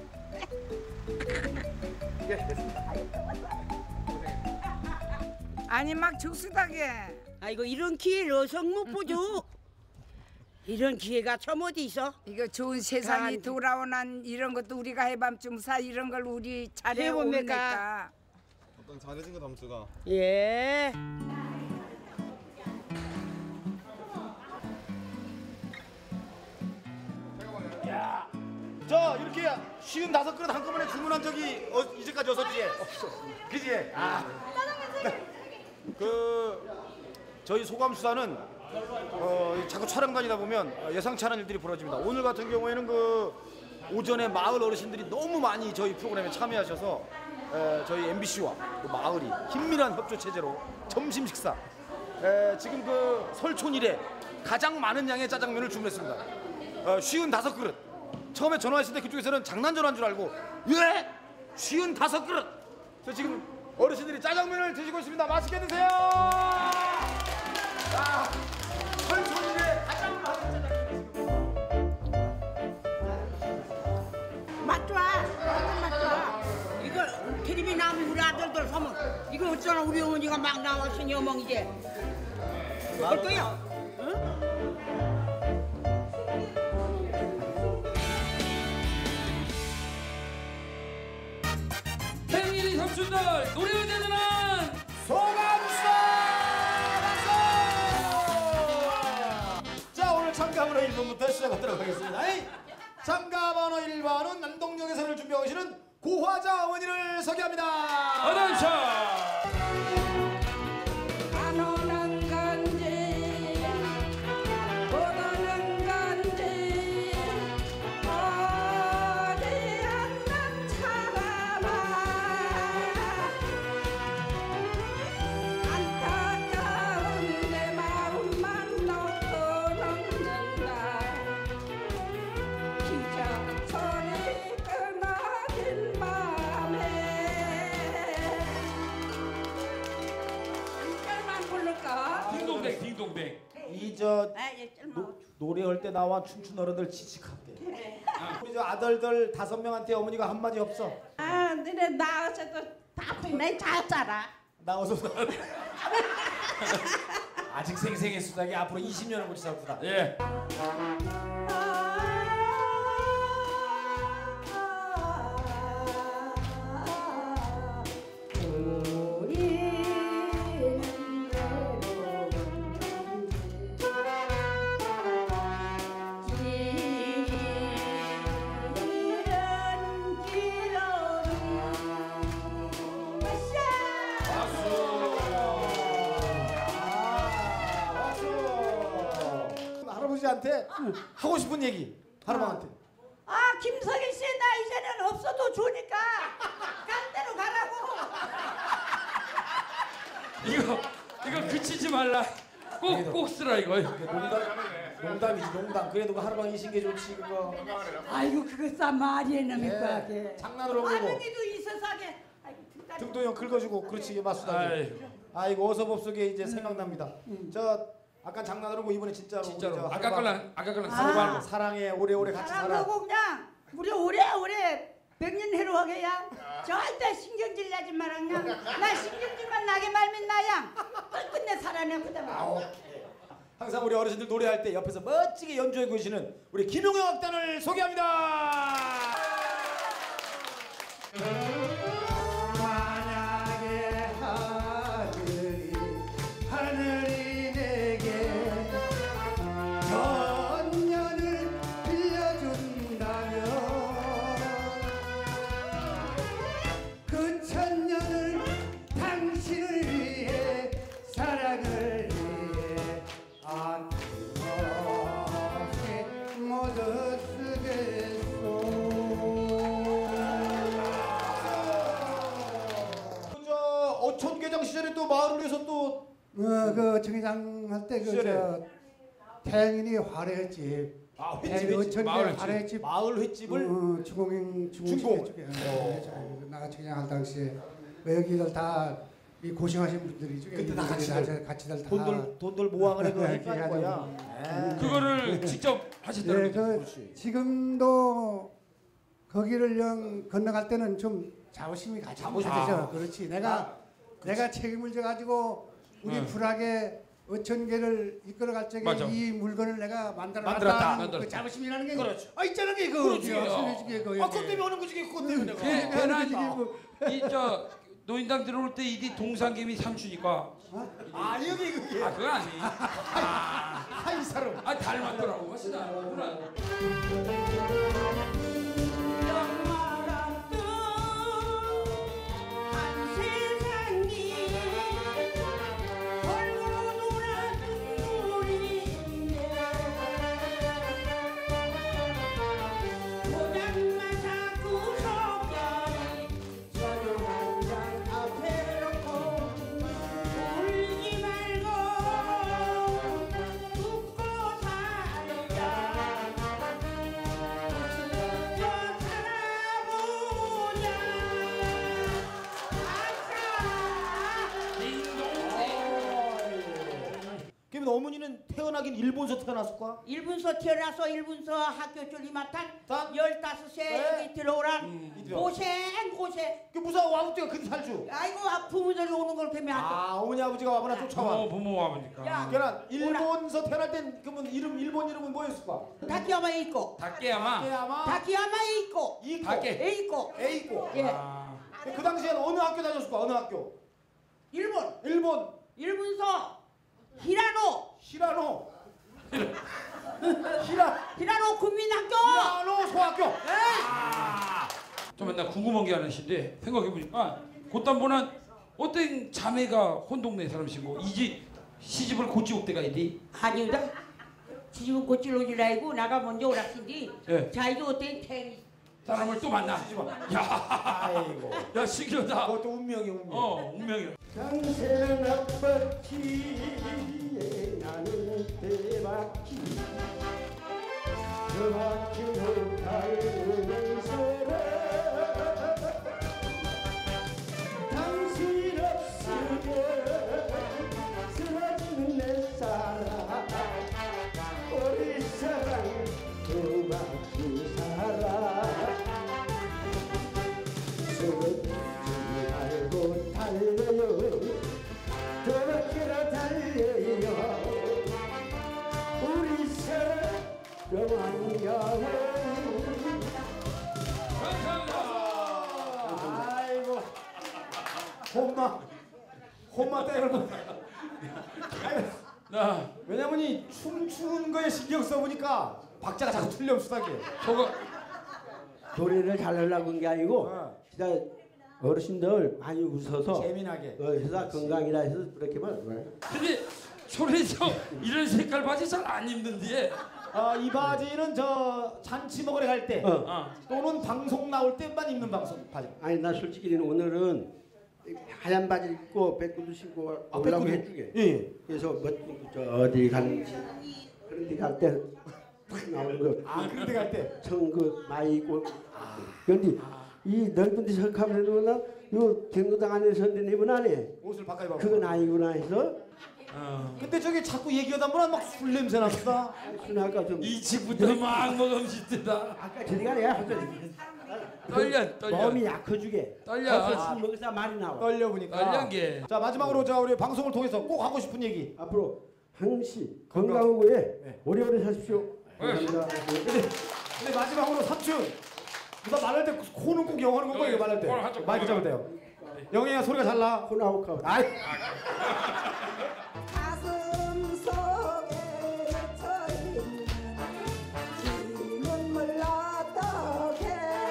아니 막 죽수다게. 아이고 이런 기회를 어서 못 보죠. 이런 기회가 참 어디 있어? 이거 좋은 세상이 간- 돌아오는 이런 것도 우리가 해밤중사 이런 걸 우리 잘해 해봅니까? 오니까. 어떤 잘해진 거 담수가. 예. 야, 저 이렇게 쉬운 다섯 그릇 한꺼번에 주문한 적이 어, 이제까지 없었지? 없어. 그지? 아. 그 저희 소감수사는 어, 자꾸 촬영 다니다 보면 예상치 않은 일들이 벌어집니다. 오늘 같은 경우에는 그 오전에 마을 어르신들이 너무 많이 저희 프로그램에 참여하셔서 에, 저희 엠비씨와 그 마을이 긴밀한 협조 체제로 점심 식사 에, 지금 그 설촌 이래 가장 많은 양의 짜장면을 주문했습니다. 어, 쉬운 다섯 그릇. 처음에 전화했을 때 그쪽에서는 장난 전화인 줄 알고 예? 쉬운 다섯 그릇. 저 지금 어르신들이 짜장면을 드시고 있습니다. 맛있게 드세요. 자, 설촌 이래 가장 많은 짜장면. 맛 좋아. 완전 맛 좋아. 이거 텔레비 나오면 우리 아들들 서면 이거 어쩌나 우리 어머니가 막 나와서 여멍이지. 어떨 거야? 응? 생일이 삼촌들 노래가 되는 소감수사. 가보도록 하겠습니다. 에이! 참가 번호 일 번은 남동역 예선을 준비하고 계시는 고화자 어머니를 소개합니다. 어서 안 오는 건지 못 오는 건지 어디 한남 사람아 안타까운 내 마음만 놓고 넘는다 기적 소리 끊어진 밤에 이절만 부를까? 딩동댕 딩동댕. 이저 노래할 때 나와 춤춘 어른들 지직할게. 우리 저 아들들 다섯 명한테 어머니가 한마디 없어. 아, 너네 나와서도 다 분명히 잘 살아. 나와서 아직 생생의 수작이 앞으로 이십 년을 못 살구나. 예. 할아버지한테 하고 싶은 얘기 할아버지한테. 아, 김석일 씨, 나 이제는 없어도 좋으니까 간 대로 가라고. 이거 이거 그치지 말라. 꼭 꼭 쓰라 이거. 농담, 농담이지 농담. 그래도 그 할아버지 신게 좋지 그거. 아이고 그거 싼 말이에요 놈이까 네, 장난으로 보고. 아버님도 이 세상에 등도 형 긁어주고 그렇지 맞수다지. 아이고 어서 법석에 이제 생각납니다. 저 아까 장난으로 보고 이번에 진짜로. 진짜로. 아까 걸랑 아까 걸랑 아. 서로 말고. 사랑해 오래오래 같이 살아. 사랑하고 그냥 우리 오래오래 백년 해로 하게야. 절대 신경질 나지 마라 그냥. 나 신경질만 나게 말면 나야. 끝내 살아내 그다음에. 항상 우리 어르신들 노래할 때 옆에서 멋지게 연주해 주시는 우리 김용영 악단을 소개합니다. 만약에 하늘이 하늘이 내게 천년을 빌려준다면 그 천년을 당신을 위해 사랑을 위해 아낌없이 모두 쓰겠소. 저 어촌계장 시절에 또 마을을 위해서 또 어, 그 정회장 할 때 그 저 태양인이 화려했지. 아, 태양인 횟집이지. 어촌 마을 횟집. 화려했지. 마을 횟집을 어, 주공인 중공. 주공 쪽에 나가 정회장 할 당시에 뭐 여기들 다 이 고생하신 분들이죠. 그때 다 같이 같이들 다 돈들 돈들 모아가는 거 이렇게 할 해가지고. 거야. 그거를 직접 하셨다는 네, 거죠? 그 지금도 거기를 영 건너갈 때는 좀 자부심이 가지고 자부심. 되죠. 아. 그렇지. 내가 아, 내가 책임을 져 가지고 우리 응. 불악의 어천계를 이끌어갈 적에 맞아. 이 물건을 내가 만들어 만들었다. 놨다. 그 만들었다. 자부심이라는 게 그렇죠. 아 있잖아 게 그거. 그렇지. 그거. 아, 그것 때문에 오는 거지 그것 때문에 내가. 그 괜한 이저 노인당 들어올 때 이디 동상개미 삼촌이니까. 아 여기 그게. 아 그거 아니. 아, 아이 사람. 아 닮았더라고. 멋있다. 누나. 한 세상이 헐고 놀아준 우리인데 포장마차 구석결이 저녁 한잔 앞에 놓고 울지 말고 웃고 살자 웃으며 살아보자 그러면 어머니는 태어나긴 일본서 태어났을까? 일본서 태어나서 일본서 학교 졸리마탄 열다섯 세 네. 여기 들어오란 음. 고생 고생 그 무사 와우 때가 그 살주. 아이고 부모들이 오는 걸 때문에 아 어머니 아버지가 와보나 쫓아와. 부모 부모 와보니까. 야. 그러나 일본서 태어날 땐 그러면 이름 일본 이름은 뭐였을까? 다키야마에 있고 다케야마. 다케야마. 다키야마에 있고 이고. 다케. 에 있고 에 있고. 예 아, 그 당시에는 어느 학교 다녔을까? 어느 학교? 일본 일본. 일본서 히라노 히라노. 히라 히라노 국민학교. 히라노 소학교. 잠깐만 나 궁금한 게 하나 있는데 생각해보니까 곧단보는 어떤 자매가 혼동네 사람이시고 이집 시집을 고찌올 때가 있니? 아니다. 지금 고칠 오질 알고 나가 먼저 오락신디. 예. 자 이거 어때 탱이. 사람을 또 만나. 야, 아이고. 야 신기하다. 그것도 운명이 운명. 어, 운명이야. 장세는 앞바퀴에 나는 대바퀴 저 바퀴로 달리는 사람 당신 없으면 쓰러지는 내 사랑 우리 사랑 두 바퀴 살아 쓰러지지 말고 달려요 두 바퀴나 달려요 우리 사랑 영원히 아이고 홈마 홈마 때려. 나 왜냐면 이 춤추는 거에 신경 써보니까 박자가 자꾸 틀려 수다게. 저거 노래를 잘하려고 한 게 아니고 진짜 어르신들 많이 웃어서 재미나게 어, 회사 건강이라 해서 그렇게만. 근데 소리에서 이런 색깔 바지 잘 안 입는데. 어, 이 바지는 저 잔치 먹으러 갈 때 어. 또는 방송 나올 때만 입는 방송 바지. 아니 나 솔직히 오늘은 하얀 바지 입고 백구도 신고 아, 오려고 백구도? 해주게. 예. 그래서 멋진 저 어디 가는지 그런 데 갈 때 나오는 거. 아 그런 데 갈 때. 청그 많이 입고. 그런데 이 넓은 데 석하면은 요 경로당 안에서 입은 안에 옷을 바꿔 입어. 그건 아니구나 해서. 어. 근데 저기 자꾸 얘기하다 보면 막 술 냄새 났다. 아까 좀 이 집부터 막 먹음직하다. 아까 저리가 내가 하죠. 떨려 떨려. 마음이 약해지게. 떨려. 술 먹을 사 많이 나와. 떨려 보니까. 떨려 게. 자 마지막으로 자 우리 방송을 통해서 꼭 하고 싶은 얘기. 앞으로 항시 건강하고 예 오래오래 사십시오. 감사합니다. 근데, 근데 마지막으로 삼촌 누가 말할 때 코는 꼭 영어하는 건가 이거 말할 때 마이크 잡을 때요. 영희야 소리가 잘 나. 코 나올까? 아이. 가슴 속에 젖어있는 이 눈물 어떡해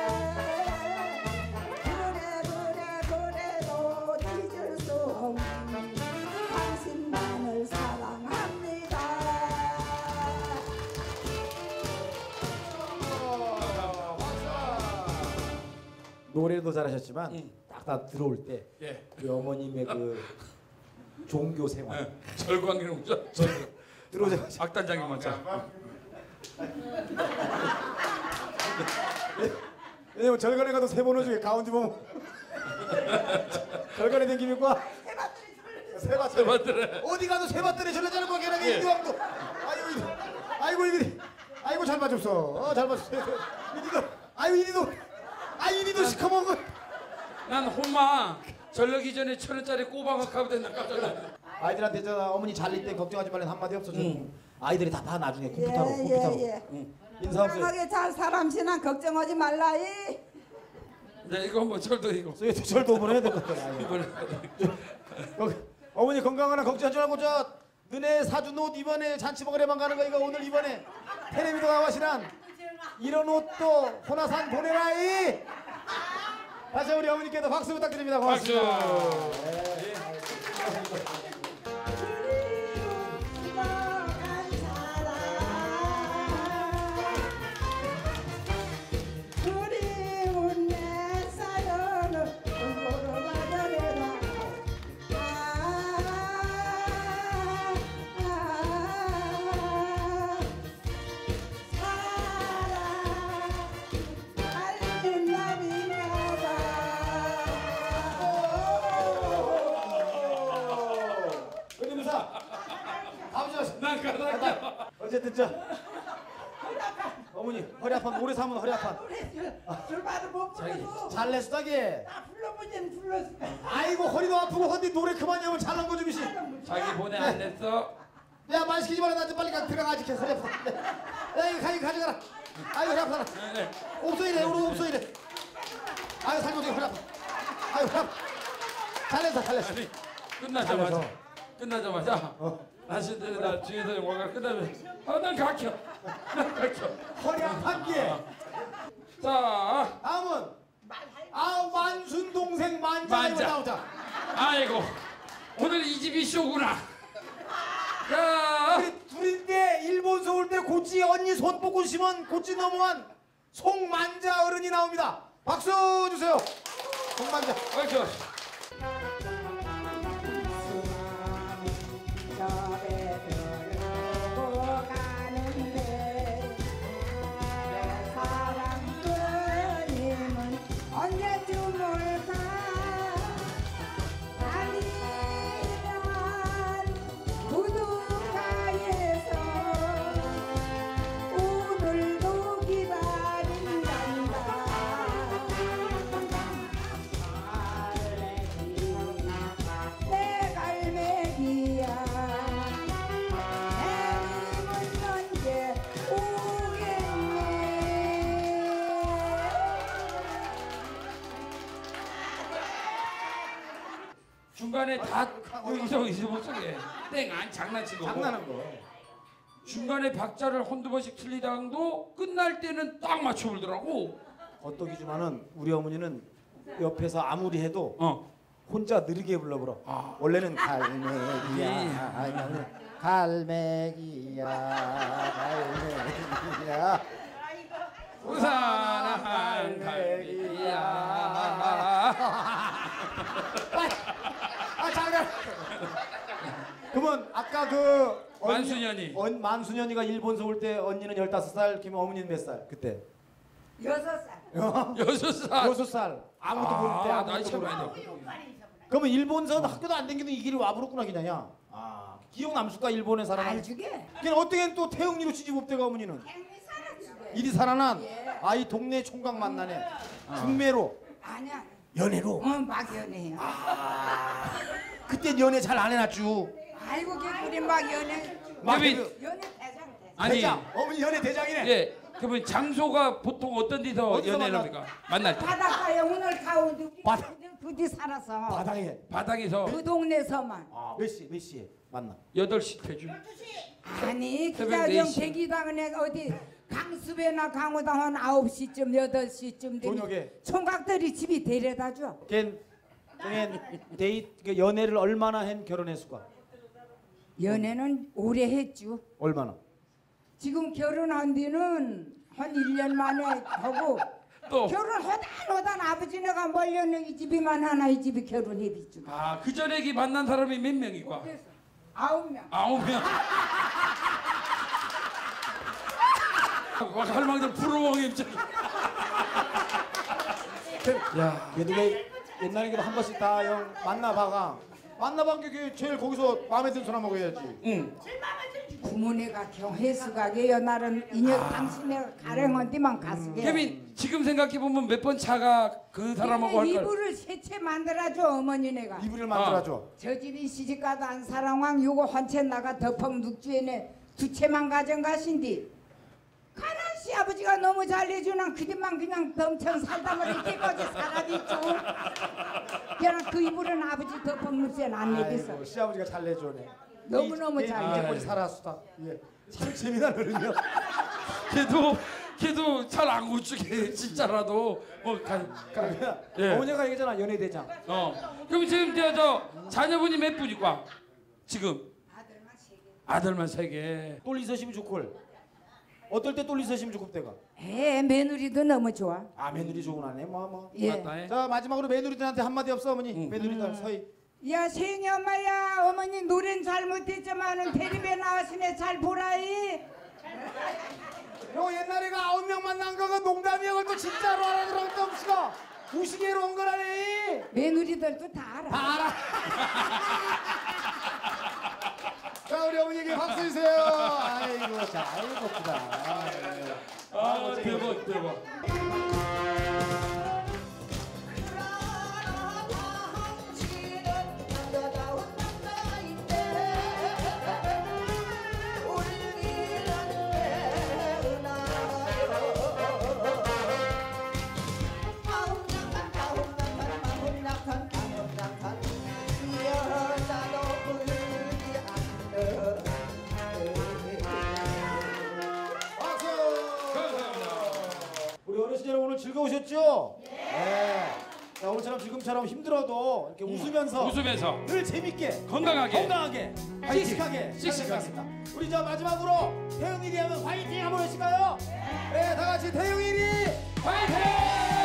그래 그래 그래도 잊을 수 없는 당신만을 사랑합니다. 노래도 잘하셨지만 딱 다 들어올 때 예. 우리 어머님의 그 종교 생활 예. 절광이는 절 들어오자마자 악단장이 맞아. 왜냐면 절간에 가도 세 번 오중에 가운데 보면 절간에 댕기니까 세바트리 세바트리 어디 가도 세바트리 절레자는 거 걔네 예. 이왕도 아이고 이거 아이고 이거 아이고 잘 맞았어 어, 잘 맞았어 이니도 아이고 이니도 아 이니도 시커먼 거 난 홈마 전력이 전에 천 원짜리 꼬박을 가면 된다 깜짝 놀랐네. 아이들한테 저 어머니 잘릴 때 걱정하지 말라는 한마디 없어 응. 아이들이 다 봐 나중에 예, 컴퓨터로 컴퓨터로 예, 예. 응. 인사 없어요 건강하게 잘 사람시나 걱정하지 말라이. 네 이거 한번 절도 이거. 절도 한번 해야 될 것 같아 이번에 어머니 건강하나 걱정하지 말고 저 너네 사준 옷 이번에 잔치 먹으려만 가는 거 이거 오늘 이번에 텔레비도 나와시란 이런 옷도 호나산 보내라이. 다시 우리 어머니께도 박수 부탁드립니다. 고맙습니다. 박수. 네. 그리운 내 사연을 울보러 가져내라. 사랑 달린 날인가봐. 은임사 아버지 난 가다. 어쨌든 저 어머니 허리 아파 오래 사면 허리 아파. 술마도 못 불러서. 잘내 수다게. 나 불러보진 불렀어. 아이고 허리도 아프고 헌데 노래 그만이 하면 잘난 거 좀이시. 자기 보내 안 냈어. 야 말 시키지 마라. 나 좀 빨리 가 들어가지. 허리 아파. 야 이거 가지 가져가라. 아이고 허리 아파라. 없어 이래 우리 없어 이래. 아이고 살고 되게 허리 아파. 아이고 허리 아파. 잘냈어 잘냈어. 끝나자마자 끝나자마자 나신들이 나 뒤에서 영화가 끝나면 아난 각혀. 난 각혀. 허리 한 개. 자, 다음은 아 만순 동생 만자 만자. 나오자. 아이고 오늘 이 집이 쇼구나. 자, 우리 둘인데 일본서 올 때 고치 언니 손 뽑고 심은 고치 넘어간 송만자 어른이 나옵니다. 박수 주세요. 송만자. 박수. 중간에 다 여기서 이제 목소리에 땡안 장난치고 장난한 거. 중간에 박자를 한두 번씩 틀리다가도 끝날 때는 딱 맞춰 불더라고. 어떡이지만은 우리 어머니는 옆에서 아무리 해도 어. 혼자 느리게 불러버려. 아. 원래는 갈매기야, 갈매기야, 갈매기야. 우산한 갈매기야. 아 장난. 그러면 아까 그 언니, 만수년이. 언, 만수년이가 일본서 올 때 언니는 열다섯 살, 그러면 어머니는 몇 살? 그때? 여섯 살. 여섯 살. 여섯 살. 아무도 아, 모를 때 아무도 나이 참 모를 많이 때. 그러면 일본서 학교도 안 다니는 이 길이 와버렸구나 그냥야. 아 기억 남수가 일본에 살아. 알주게. 그냥 어떻게 또 태영리로 시집 없대가 어머니는. 일이 살아난 아이 동네 총각 만나네. 중매로. 아니야. 연애로. 어, 막 연애해요. 그때 연애 잘 안 해놨죠. 아이고 걔 막 연애. 막 그러면- 그- 연애 대장 대장. 아니. 대장. 어머니 연애 대장이네. 예. 그러면 장소가 보통 어떤 데서 어디서 연애를 만나- 합니까? 만날 때. 바닷가에 오늘 가운데 우리 바다- 부디 살아서 바닥에. 바닥에서 그 동네서만. 아, 몇 시? 몇 시에 만나? 여덟 시 퇴근. 아니 새벽 그자정 네 시. 대기당에 어디 강수배나 강호당 한 아홉 시쯤 여덟 시쯤 되면 저녁에. 총각들이 집이 데려다 줘. 걘 걘 데이 그 연애를 얼마나 한 결혼했을까? 연애는 오래 했죠. 얼마나? 지금 결혼한 뒤는 한 일 년 만에 하고 또. 결혼하다 하다 아버지네가 멀려는 이 집이만 하나 이 집이 결혼해 비죠. 아, 그 전에 그 만난 사람이 몇 명이과? 아홉 명. 아홉 명. 막 할망들 부러워하게 입장. 야, 그래도 왜 옛날에 그래도 한 번씩 다 형 만나봐가 만나본 게 제일 거기서 마음에 드는 사람하고 해야지. 응. 부모네가 경회수가게요. 나는 이녀 당신네 가령한테만 갔으게. 케빈 지금 생각해 보면 몇 번 차가 그 사람하고 할 걸. 이불을 세채 만들어줘 어머니네가. 이불을 만들어줘. 저 집이 시집가도 안 사랑왕 요거 한채 나가 덮어 묵주에네 두 채만 가져가신디. 가난 시아버지가 너무 잘해주는 그 집만 그냥 덤청 살다 보니 깨끗이 살아있죠. 그냥 그 이불은 아버지 덮어 묵주에는 안 내겠어. 아이고, 시아버지가 잘 내줘네. 너무너무 잘해. 이제까지 살았다. 예. 참 재미난 어른이요. 걔도 걔도 잘 안 고치게 진짜라도 뭐 가. 가 예. 어머니가 얘기잖아 연애 대장. 어. 그럼 지금 저, 저 자녀분이 몇 분이과? 지금 아들만 세 개. 아들만 세 개. 똘 있으시면 좋걸. 어떨 때 똘 있으시면 좋을 때가? 에 며느리도 너무 좋아. 아 며느리 좋은 아네 뭐 뭐. 예. 맞다, 예. 자 마지막으로 며느리들한테 한마디 없어 어머니? 며느리들 서희. 야 세영이 엄마야 어머니 노래는 잘못했지만은 텔레비에 나왔으니 잘 보라이. 요 옛날에가 아홉 명 만난 거가 농담이야 그것도 진짜로 알아들어 또 없이가 우시개로 온 거라네. 며느리들도 다 알아. 다 알아. 자 우리 어머니에게 박수 주세요. 아이고 자 아이고 예쁘다. 아 대박 대박. 그때처럼 지금처럼 힘들어도 이렇게 웃으면서 웃으면서 늘 재밌게 건강하게 건강하게 씩씩하게 씩씩하겠습니다. 우리 저 마지막으로 태용일이 하면 화이팅 한번 해주실까요? 네, 다 같이 태용일이 화이팅!